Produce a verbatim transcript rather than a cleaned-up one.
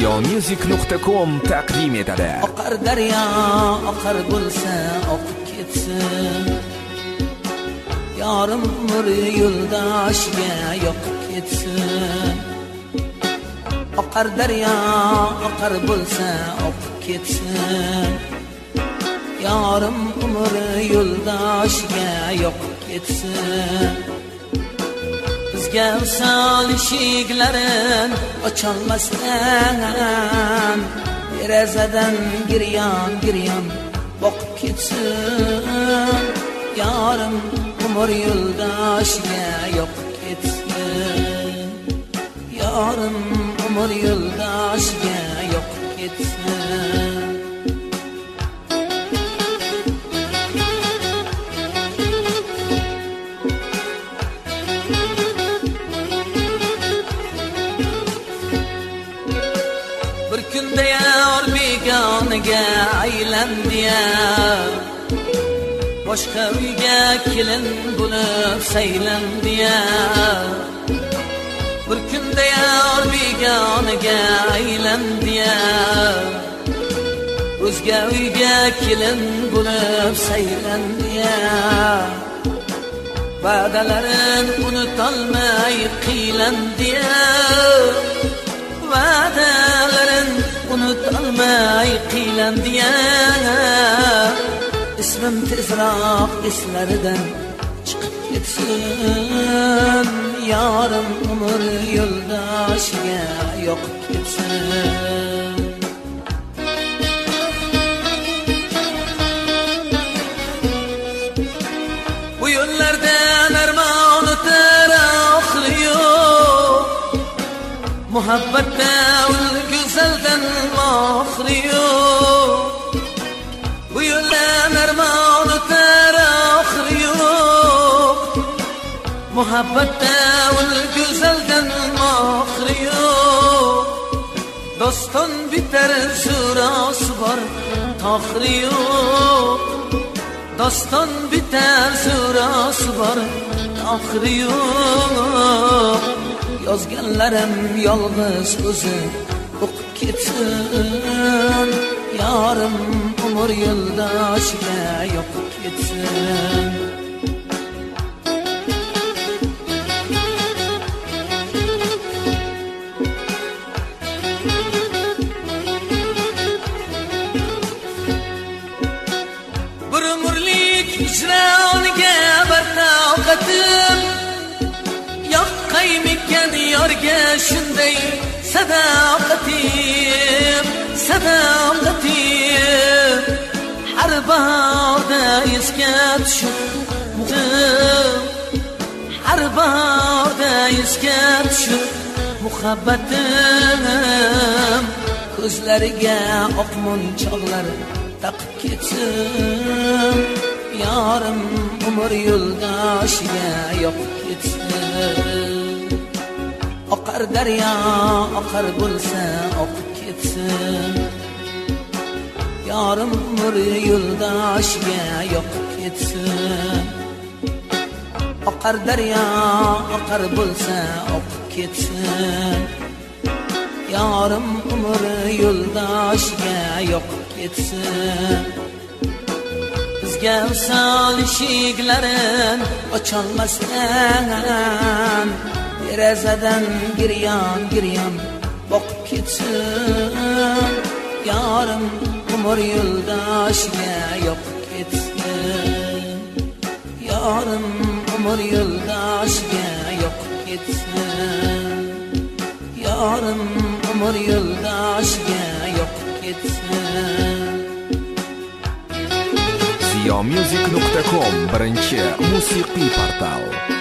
ziyomusic nuqta com taqdim etadi. Oqar daryo, oqar bo'lsa oqib ketsin. Yorim umr yo'ldoshiga yoqib ketsin. Oqar daryo, oqar bo'lsa oqib ketsin. Yorim umr yo'ldoshiga yoqib ketsin. Bizga visol eshiklarin ocholmasdan derazadan giryon giryon boqib ketsin. Yorim umr yo'ldoshiga yoqib ketsin. Yorim umr yo'ldoshiga yoqib ketsin. Bir kunda yor begoniga aylandi ya, boshqa uyga kelin bo'lib saylandi ya. Bir kunda yor begoniga aylandi ya, o'zga uyga kelin bo'lib saylandi ya. Va'dalarin unutolmay qiylandi ya, va'dalarin unutolmay qiylandi ya. Ismim tezroq eslaridan chiqib ketsin. Yorim umr yo'ldoshiga yoqib ketsin. Bu yo'llardan armon o'tar oxiri yo'q, muhabbatda ul go'zaldan oxiri yo'q. Bu yo'ldan armon o'tar oxiri yo'q, muhabbatda ul go'zaldan oxiri yo'q. Doston bitar surasi bor toxiri yo'q, doston bitar surasi bor oxiri yo'q. Yozganlarim yolg'iz o'zi o'qib ketsin. Yorim umr yo'ldoshiga yoqib ketsin. Bir umrlik hijroniga bir taqatim yoqqaymikan yorga shunday sadoqatim, sadoqatim. Har bahorda esga tushib muhabbatim, har bahorda esga tushib muhabbatim. Ko'zlariga oq munchoqlar taqib ketsin. Yorim umr yo'ldoshiga yoqib ketsin. Oqar daryo, oqar bo'lsa oqib ketsin. Yorim umr yo'ldoshiga yoqib ketsin. Oqar daryo, oqar bo'lsa oqib ketsin. Yorim umr yo'ldoshiga yoqib ketsin. Bizga visol eshiklarin ocholmasdan derazadan giryon giryon boqib ketsin. Yorim umr yo'ldoshiga yoqib ketsin. Yorim umr yo'ldoshiga yoqib ketsin. Yorim umr yo'ldoshiga yoqib ketsin. ziyomusic nuqta com birinchi musiqiy portal.